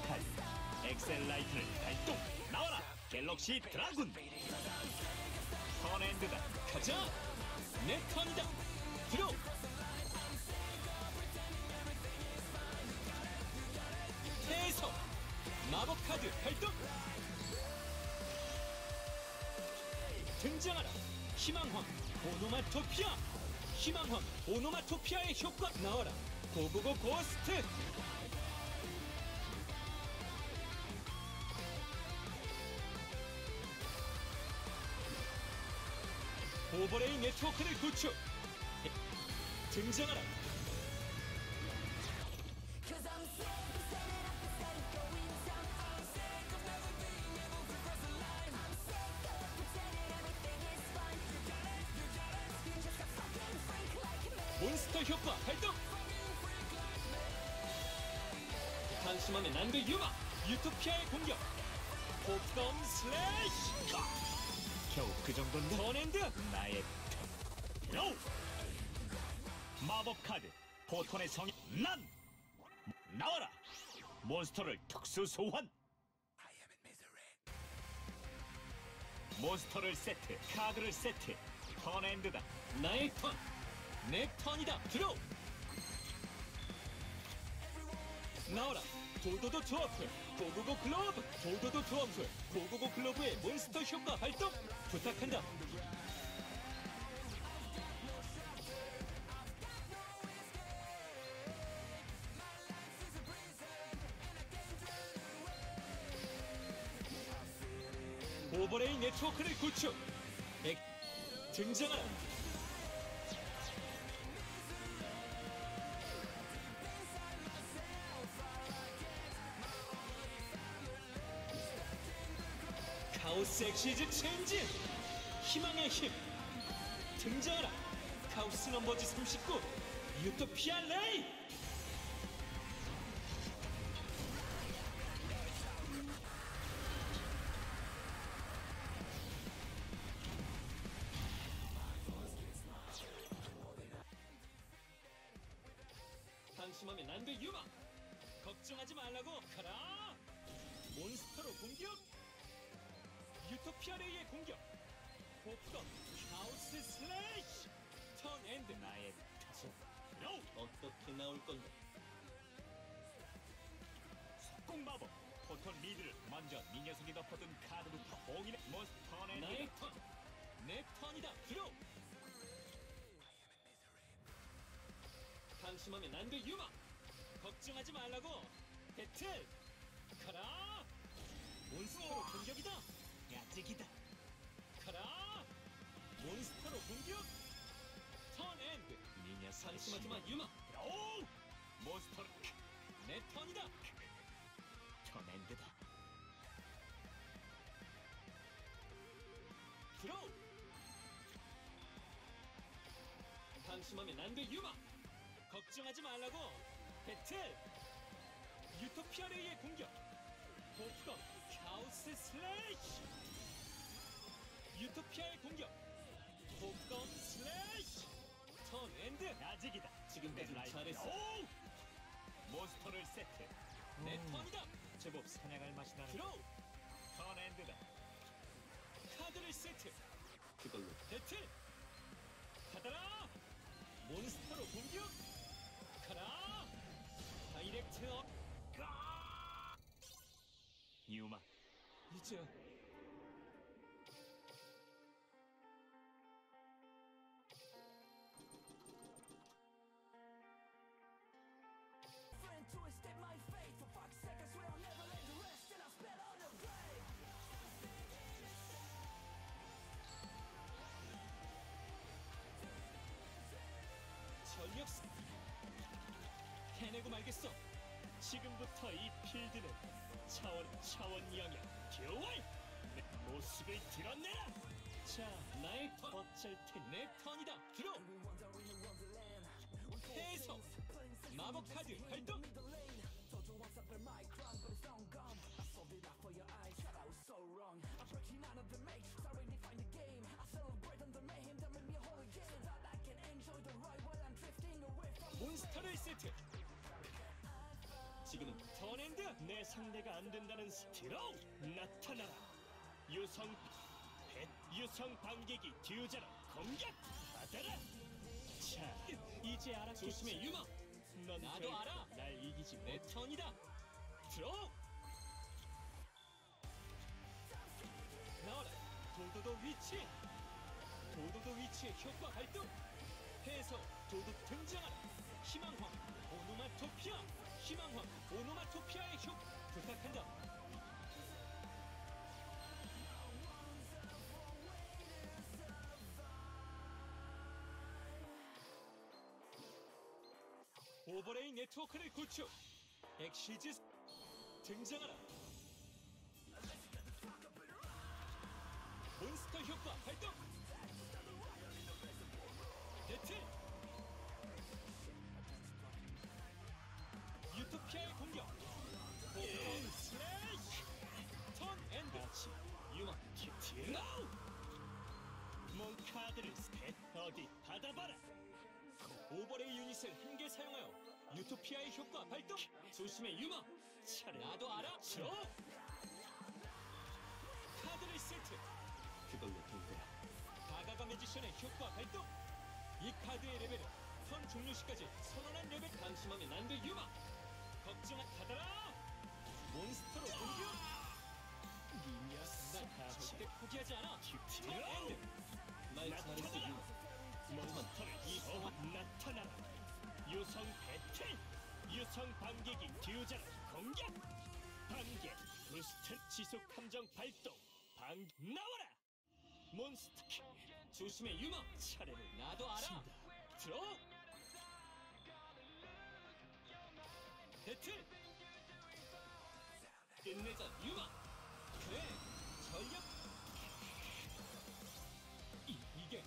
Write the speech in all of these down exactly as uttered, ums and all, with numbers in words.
카드 엑셀 라이트를 발동. 나와라 갤럭시 드라군. 턴엔드다. 가자. 내 턴이다. 들어. 해서 마법 카드 발동. 등장하라. 희망황 오노마토피아. 희망황 오노마토피아의 효과. 나와라 고고고 고스트. 오버레이 네트워크를 구축. 등장하라. 몬스터 효과 발동. 한심함의 난도 유마. 유토피아의 공격. 폭검 슬래시. 겨우 그 정도인데. 턴엔드. 나의 턴. 마법 카드 포톤의 성인 난. 나와라 몬스터를 특수 소환. 몬스터를 세트. 카드를 세트. 턴엔드다. 나의 턴. 내 턴이다. 들어. 나와라 도도도 드워프. 고고고 글로브. 도도도 드워프. 고고고 글로브의 몬스터 효과 발동. 부탁한다. 오버레이 네트워크를 구축. 액 등장하라. 카오스 엑시즈 체인지. 희망의 힘. 등장하라. 카오스 넘버즈 삼십구. 유토피아 레이. 한심하면 난돼 유마. 걱정하지 말라고. 가라. 몬스터로 공격. 유토피아 레이의 공격. 폭검 카오스 슬래시. 턴 엔드. 나의 타소. 어떻게 나올 건가. 속공 마법 포톤 리드를 먼저 이 녀석이 덮어둔 카드부터 봉인해. 몬스터 턴엔드. 나의 턴. 내 턴이다. 들어. 방심하면 안돼 유마. 걱정하지 말라고. 배틀. 가라. 몬스터로 공격이다. 야직이다. 가라. 몬스터로 공격. 턴 엔드. 이 녀석 방심하지마 유마. 오! 몬스터를. 내 턴이다. 턴엔드다. 들어. 방심하면 안돼 유마. 걱정하지 말라고. 배틀. 유토피아 레이의 공격. 폭검 카오스 슬래시. 유토피아의 공격. 폭검 슬래시. 턴 엔드. 야직이다. 지금까지 라이트. 잘했어. 오! 몬스터를 세트. 내 음. 턴이다. 제법 사냥할 맛이 나는. 들어. 턴엔드다. 카드를 세트. 그걸로 배틀. 받아라. 몬스터로 공격. 가라. 다이렉트 업. 가! 유마. 이제 전력 스- 해내고 말겠어. 지금부터 이 필드는 차원 차원 영역 교환. 내 모습을 드러내라. 자, 나의 턴. 어쩔 텐. 내 턴이다. 들어. 해서 마법 카드 발동. 몬스터를 세트. 지금은 턴 턴엔드. 내 상대가 안 된다는 스티로 나타나라. 유성 뱃 유성 반격이 듀저로 공격 받아라. 자, 이제 알았겠지. 조심해 유머. 넌 나도 결코 알아. 날 이기지 내 못. 턴이다. 들어. 나와라. 도도도 위치. 도도도 위치의 효과 발동. 해서 도도 등장하라. 희망황 오노마토피아. 희망황 오노마토피아의 효 부탁한다. 오버레이 네트워크를 구축. 엑시즈 등장하라. 몬스터 효과 발동. 배틀. 유토피아의 공격. 포켓몬 슬래시. 턴 앤드 아치 유머 팁팁 나우. 몬 카드를 스탯 어디 받아봐라. 오버레이 유닛을 한 개 사용하여 유토피아의 효과 발동. 조심해 유머. 차례 나도 알아. 저 카드를 세트. 그걸로 된 거야. 다가가 매지션의 효과 발동. 이 카드의 레벨은 턴 종료 시까지 선언한 레벨. 방심하면 안 돼 유머. 걱정 받아라. 몬스터로 공격. 이 녀석 난 절대 포기하지 않아. 턴 엔드. 날 잘했어 유머. 몬스터를 이어 나타나라. 유성 배틀. 유성 반격이 듀저로 공격. 반격 부스트 지속 함정 발동. 방 나와라. 몬스터 조심해 유머. 차례를 나도 알아. 친다. 들어. 배틀 끝내자 유머. 그래 전력. 이, 이게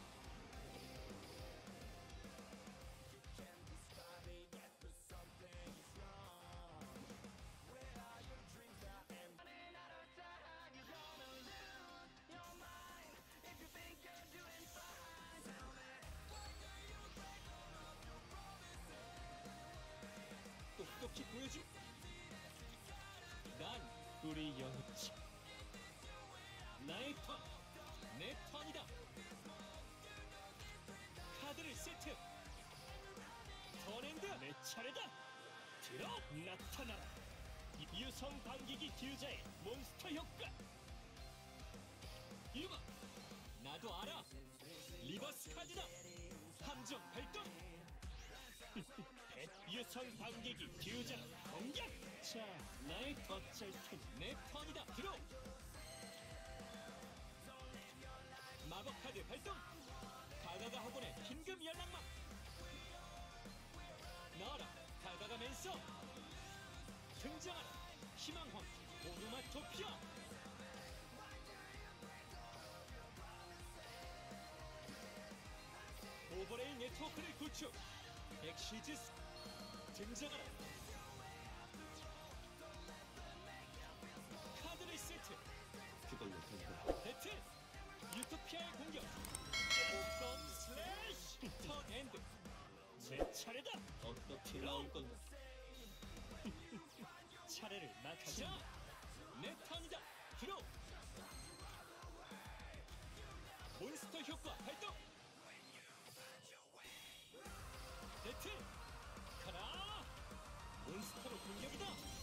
똑똑히 보여줘. 난 우리 영웅지. 나의 턴. 내 턴이다. 카드를 세트. 턴엔드 내 차례다. 들어 나타나라. 유성 반기기 듀저의 몬스터 효과. 유마 나도 알아. 리버스 카드다. 함정 발동. 유성 반격이 듀저 공격. 자 나의 어쩔 텐. 내 턴이다. 들어. 마법 카드 발동. 가가가 학원의 긴급 연락망. 나와라. 가가가면서 등장하라. 희망황 오노마토피아. 오버레이 네트워크를 구축. 엑시즈 등장하라. 카드를 세트. 그걸로 된 거야. 배틀 유토피아의 공격. 옥덤 슬래시. 턴 엔드. 제 차례다. 어떻게 나올 건가. 차례를 맡자. 내 턴이다. 들어. 몬스터 효과 발동. 배틀 가라. 몬스터로 공격이다.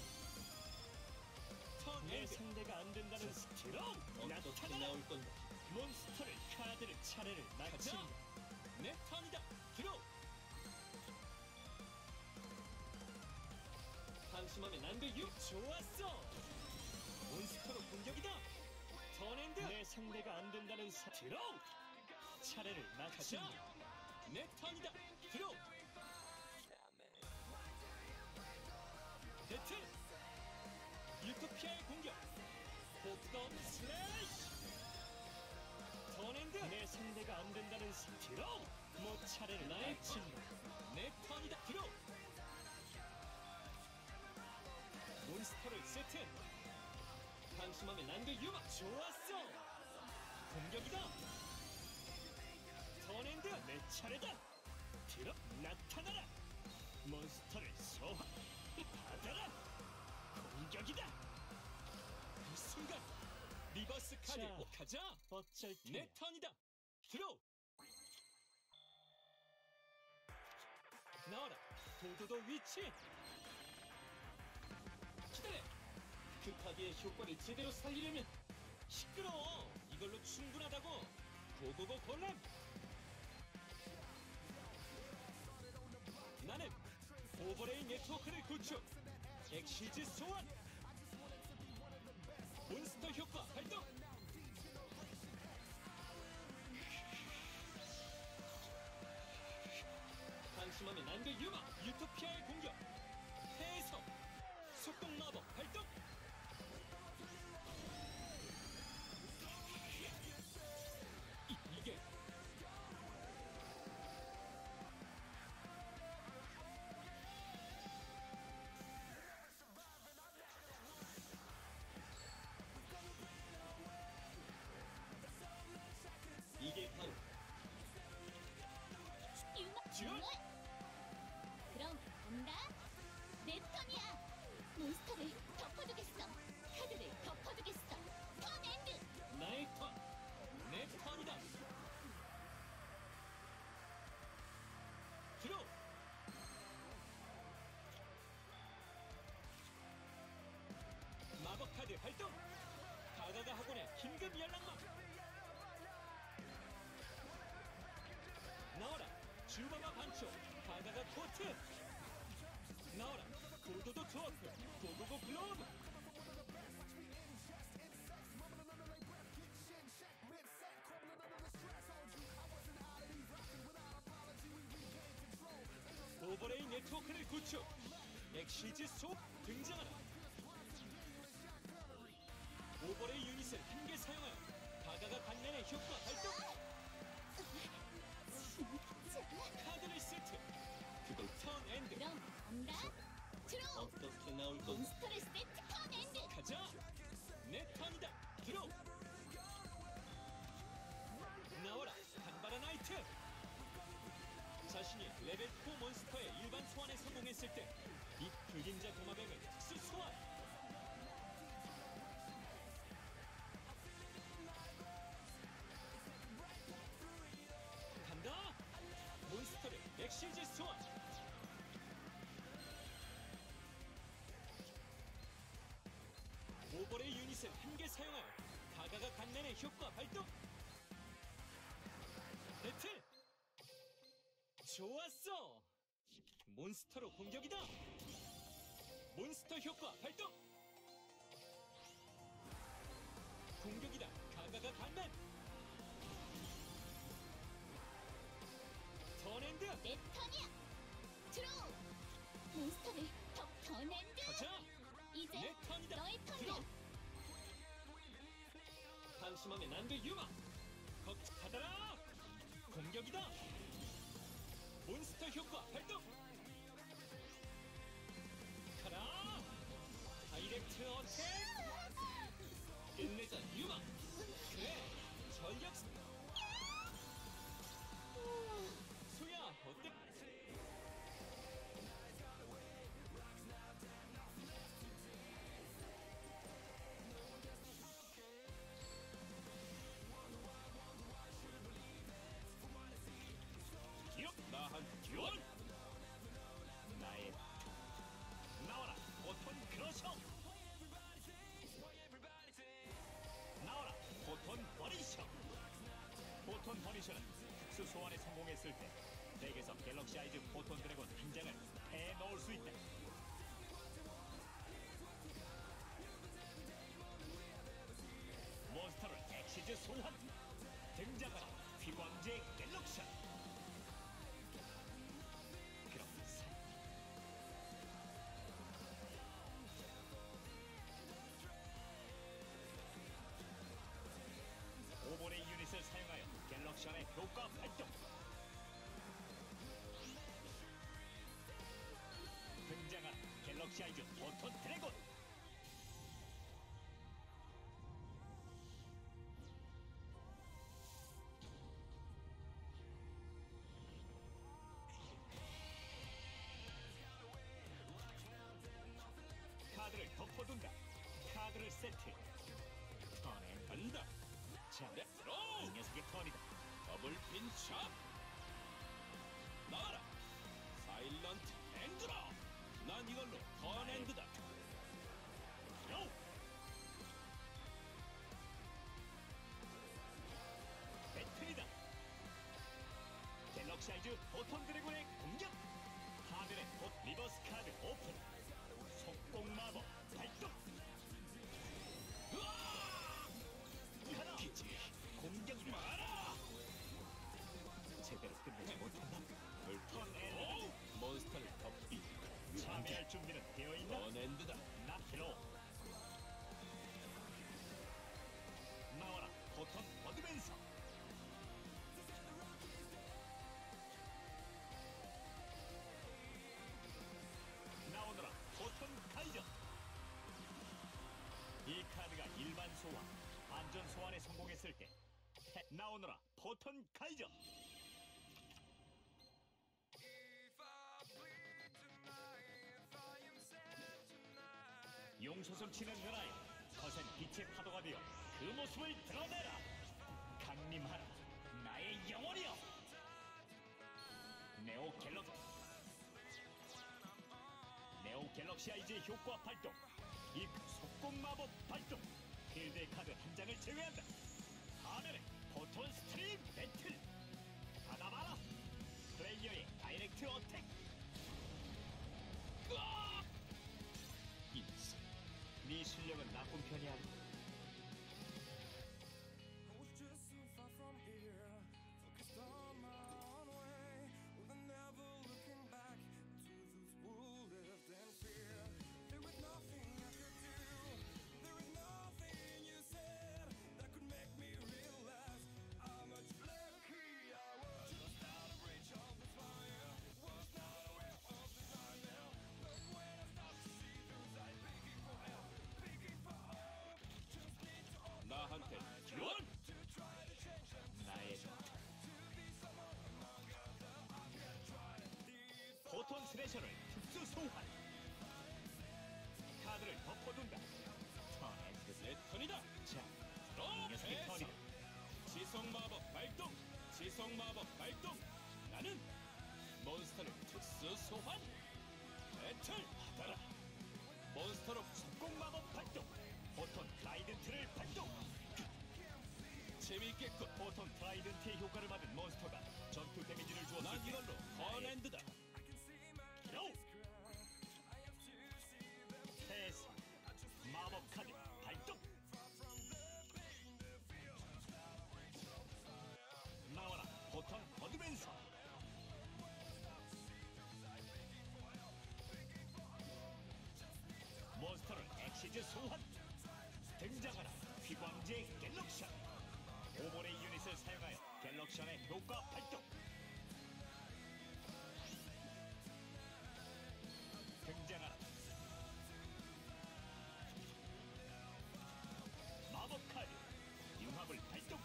턴 내 상대가 안 된다는 스티로 나타나라. 나올 건가. 몬스터를 카드를 차례를 마친다. 내 턴이다. 들어. 방심하면 안 돼. 유 좋았어. 몬스터로 공격이다. 턴엔드 내 상대가 안 된다는 스티로 차례를 마친다. 내 턴이다. 들어. 배틀 유토피아의 공격. 복덤 슬래시. 턴엔드 내 상대가 안 된다는 스티로 못 차례를 마친다. 내 턴이다. 들어. 몬스터를 세트. 방심하면 안 돼. 유마 좋았어. 공격이다. 턴엔드 내 차례다. 들어 나타나라. 몬스터를 소화 받아라. 공격이다. 이 순간 리버스 카드 자, 오, 가자. 어쩔 내 테냐. 턴이다. 들어. 나와라. 도도도 위치. 기다려. 그 카드의 효과를 제대로 살리려면 시끄러워. 이걸로 충분하다고. 고고고 골렘. 나는 오버레이 네트워크를 구축. 엑시즈 소환. 몬스터 효과 발동. 방심하면 안돼 유마. 유토피아의 공격. 해석. 속공 마법 발동. 이, 이게 이게 바로 유마 듀얼! 그럼 간다. 내 턴이야. 몬스터를 덮어두겠어. 카드를 덮어두겠어. 턴엔드. 나의 턴. 내 턴이다. 들어. 마법 카드 발동. 가가가 학원의 긴급 연락망. 나와라. 주마마 반초. 가가가 코트. 나와라. 도도도 트워크. 고고고 글로브. 오버레이 네트워크를 구축. 엑시즈 소 등장하라. 오버레이 유닛을 한 개 사용하여 가가가 간면의 효과 발동. 진짜. 카드를 세트. 그걸 턴 엔드. 그럼 간다. 들어. 어떻게 나올 건가? 몬스터를 세트. 턴엔드. 가자. 내 턴이다. 들어. 나와라. 간바라 나이트. 자신이 레벨 사 몬스터의 일반 소환에 성공했을 때 이 그림자 도마뱀을 특수 소환. 간다. 몬스터를 엑시즈 소환. 오버레이 유닛을 한 개 사용하여 가가가 간면의 효과 발동. 배틀. 좋았어. 몬스터로 공격이다. 몬스터 효과 발동. 공격이다. 가가가 간면. 턴엔드. 내 턴이야. 들어. 몬스터를 덮. 턴엔드. 가자. 이제 내 턴이다. 너의 들어. 턴이야. 방심하면 안돼 유마. 걱 가다라. 공격이다. 몬스터 효과 발동. 가라. 다이렉트 어택. 끝내자 유마. 그래. 전력. 소야 어때? 기억 나한 듀얼. 나의 나와라. 포톤 크러셔. 나와라. 포톤 버니셔. 포톤 버니셔는 특수 소환에 성공했을 때 덱에서 갤럭시 아이즈 포톤 드래곤 한 장을 빼놓을 수 있다. 몬스터를 엑시즈 소환. 등장하라. 휘광제 갤럭시. 그럼 사- 오버레이 유닛을 사용하여 갤럭션의 효과 발동. 등장하라. 갤럭시 아이즈 포톤 드래곤. 카드를 덮어둔다. 샵! 나와라! 사일런트 앵그러! 난 이걸로 턴엔드다. 요! 배틀이다. 갤럭시 아이즈 포톤 드래곤의 공격. 하늘의 봇 리버스 카드 오픈. 속공 마법 발동. 하나 기지 공격 마라. 제대로 끝내지 못한다. 불턴 엔드. 몬스터를 덮기. 참여할 준비는 되어 있나? 턴엔드다. 나키로 나와라 포톤 어드벤서. 나오너라 포톤 카이저. 이 카드가 일반 소환, 안전 소환에 성공했을 때 태- 나오너라 포톤 카이저. 용솟음 치는 은하여 거센 빛의 파도가 되어 그 모습을 드러내라. 강림하라 나의 영혼이여. 네오 갤럭 네오 갤럭시 아이즈의 효과 발동. 이 속공 마법 발동. 필드의 카드 한 장을 제외한다. 하늘의 포톤 스트림 배틀. 받아봐라. 플레이어의 다이렉트 어택. 으아! 인스 네 실력은 나쁜 편이 아니다. 나한테 지원! 나의 포톤 스레셔를 특수 소환. 카드를 덮어둔다. 턴엔드. 내 턴이다. 자, 로 이 녀석의 패스. 턴이다. 지속 마법 발동. 지속 마법 발동. 나는 몬스터를 특수 소환. 배틀 하더라. 몬스터로 속공 마법 발동. 포톤 트라이던트를 발동. 재미있겠군. 포톤 트라이던트의 효과를 받은 몬스터가 전투 데미지를 주었을 난 때 이걸로 턴엔드다. 요! 패스. 마법 카드 발동. 나와라 포톤 어드벤서. 몬스터를 엑시즈 소환. 등장하라 휘광지의 갤럭션. 오번의 유닛을 사용하여 갤럭션의 효과 발동. 등장하라 마법 카드 융합을 발동.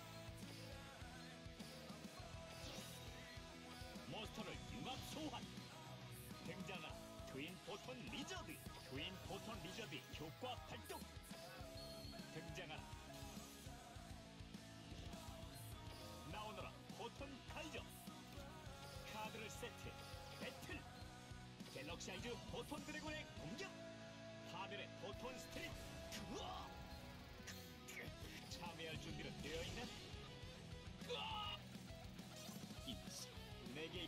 몬스터를 융합 소환. 등장하라 트윈 포톤 리저드. 트윈 포톤 리저드의 효과 발동. 등장하라 나오너라 포톤 카이저. 카드를 세트. 배틀. 갤럭시 아이즈 포톤 드래곤의 공격. 하늘의 포톤 스트릿. 으아! 참여할 준비는 되어 있나? 으아! 인스 내게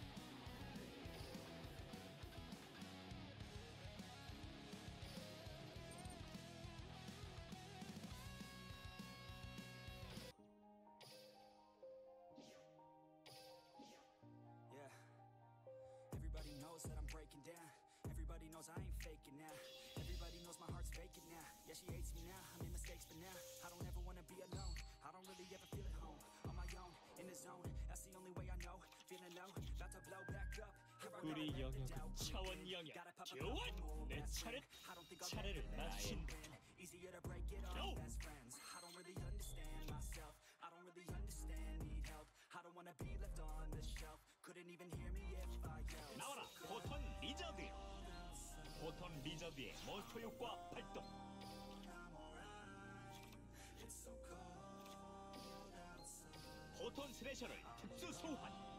Yeah. Everybody knows that I'm breaking down. Everybody knows I ain't faking now. Everybody knows my heart's vacant now. Yeah, she hates me now. I made mistakes, but now I don't ever wanna be alone. I don't really ever feel at home. On my own, in the zone. That's the only way I know. Feeling low, about to blow back up. Here I go, 우리 let the 영역은 doubt creep 차원 in. 영역. Gotta pop a 교환! couple more 내 best 차례. friend. I don't think I'll 차례를 ever let it 마친다. win. Easier to break it Go! off best friends. I don't really understand myself. I don't really understand, need help. I don't wanna be left on the shelf. Couldn't even hear me if I yelled. 나와라 포톤 리저드. 포톤 리저드의 몬스터 효과 발동. 포톤 스레셔를 특수 소환.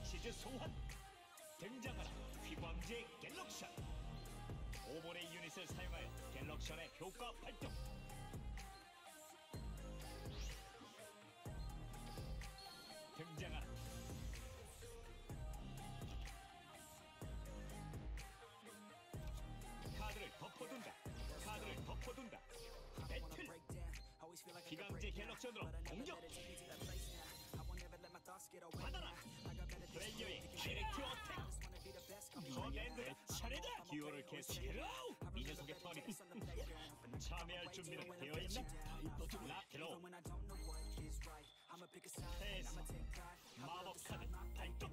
엑시즈 소환. 등장하라 휘광제 갤럭션. 오 번의 유닛을 사용하여 갤럭션의 효과 발동. 등장하라 카드를 덮어둔다. 카드를 덮어둔다. 배틀. 기강제 갤럭션으로 공격. 받아라. 플레이어의 다이렉트 어택. 턴엔드의 차례다. 기호를 계속해라. 이 녀석의 턴이 참여할 준비는 되어있나? 라키로 패스. 마법 카드 발동.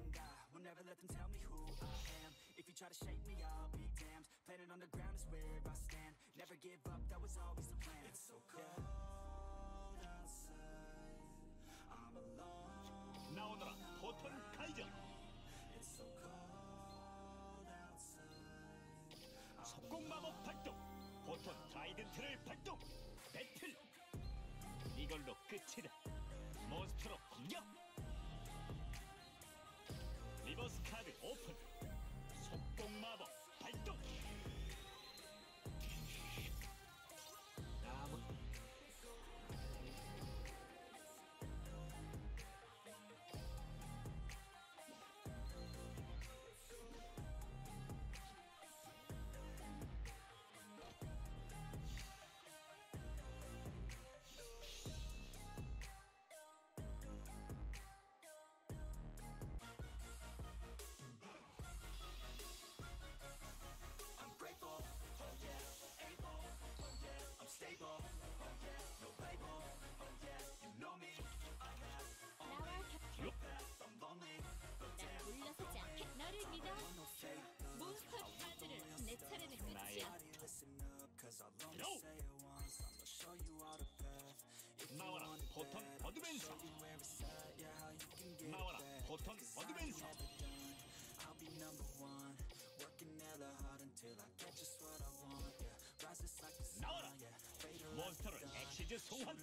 If you try to shake me, I'll be damned. Planet on the ground is where I stand. Never give up, that was always the plan. It's so cold outside. I'm alone. 나오너라 포톤 카이저. It's so cold outside. 속공 마법 발동. 포톤 트라이던트를 발동. 배틀. 이걸로 끝이다. 몬스터로 공격. 리버스 카드 오픈. 속공 마법 발동. 나무. 물러서지 않게 너를 믿어. 몬스터 카드를 내 차례는 끝이야. 로! 나와라 포톤 어드벤서. 나와라 포톤 어드벤서. 나와라 몬스터를 엑시즈 소환.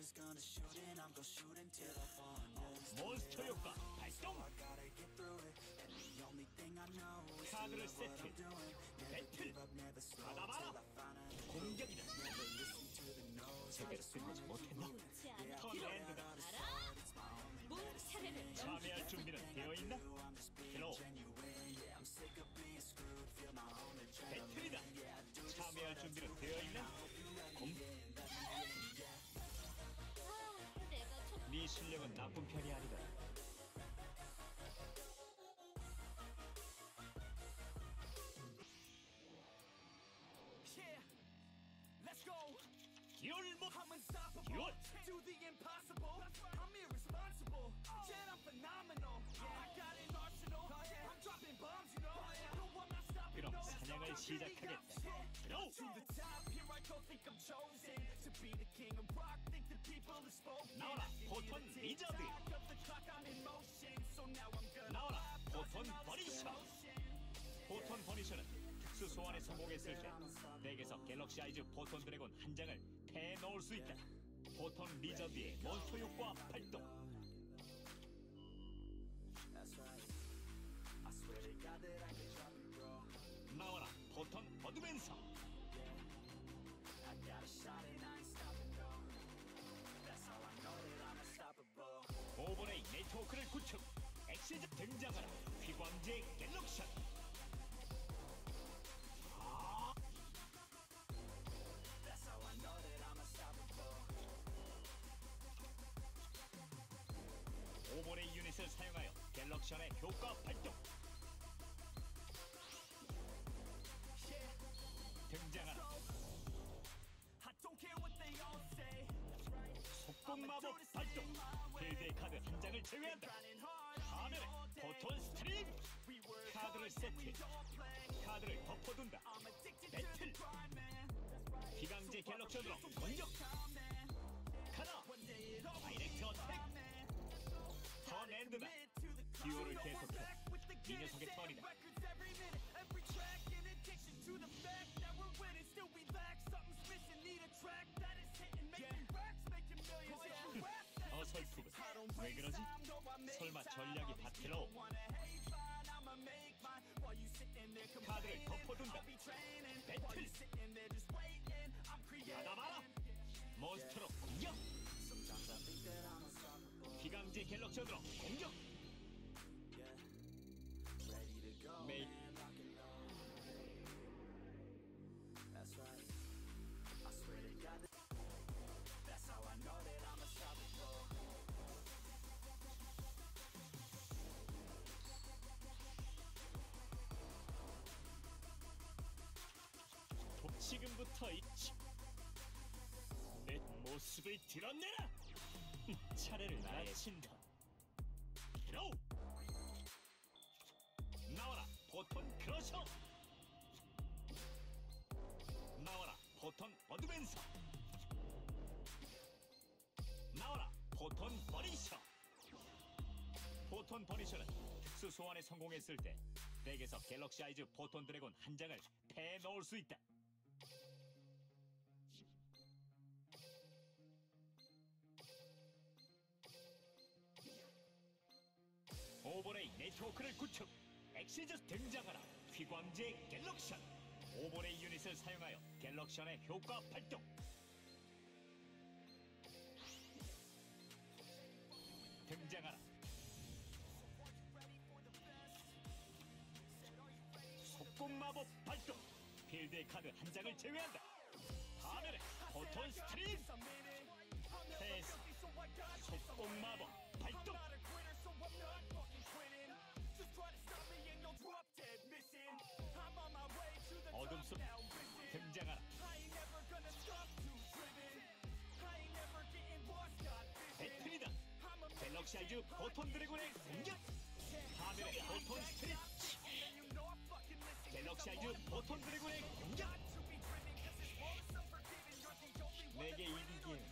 몬스터 효과 발동. 카드를 세트. 배틀. 받아봐라. 공격이다. 제대로 끝내지 못했나? 턴엔드다. 알아? 몬 차례는 참여할 준비는 되어있나? 힐로 배틀이다. 참여할 준비는 되어있나? 곰. 아, 내가 좀 네 실력은 나쁜 편이 아니다. Yeah, let's go. 듀얼 모 I'm unstoppable. 듀얼. Do the impossible. I'm irresponsible. Yet I'm phenomenal. I got an arsenal. I'm dropping bombs, you know. No, I'm not stopping. 그럼 no. 사냥을 시작하겠다. 로. To the top, here I go. Think I'm chosen to be the king of rock. Think the people have spoken. 나와라 포톤 리저드. Of the clock, I'm in motion. So now I'm gonna 나와라 포톤 버니셔. 포톤 버니셔는 특수 소환에 성공했을 때 덱에서 갤럭시 아이즈 포톤 드래곤 한 장을 패 넣을 수 있다. 포톤 리저드의 몬스터 효과 발동. 나와라 포톤 어드벤서. 오버레이 네트워크를 구축. 엑시즈 등장하라 휘광제 갤럭션. 오버레이 유닛을 사용하여 갤럭션의 효과 발동. 등장하라 속공 마법 발동. 필드의 카드 한 장을 제외한다. 화면에 포톤 스트림. 카드를 세트. 카드를 덮어둔다. 배틀. 기강제 갤럭션으로 공격. 가라 다이렉트 어택. 턴엔드다. 듀얼을 계속해. 이 녀석의 턴이다. 어설프군. 왜 그러지? 설마 전략이 바틀로? 카드를 덮어둔다. 배틀 받아봐라. 몬스터로 공격. 기강제 갤럭션으로 공격. 메이 지금부터 이 내 모습을 드러내라. 차례를 마친다. 드로우. 나와라 포톤 크러셔. 나와라 포톤 어드밴서. 나와라 포톤 버니셔. 포톤 버니셔는 특수 소환에 성공했을 때 덱에서 갤럭시 아이즈 포톤 드래곤 한 장을 패에 넣을 수 있다. 오버레이 네트워크를 구축. 엑시즈 등장하라. 휘광제 갤럭션. 오버레이 유닛을 사용하여 갤럭션의 효과 발동. 등장하라. 속공 마법 발동. 필드의 카드 한 장을 제외한다. 화면에 포톤 스트림. 패스. 속공 마법 발동. 어둠 속 등장하라. 배틀이다. 갤럭시 아이즈 포톤 드래곤의 공격. 화면에 포톤 스트릿. 갤럭시 아이즈 포톤 드래곤의 공격. 내게 이기기엔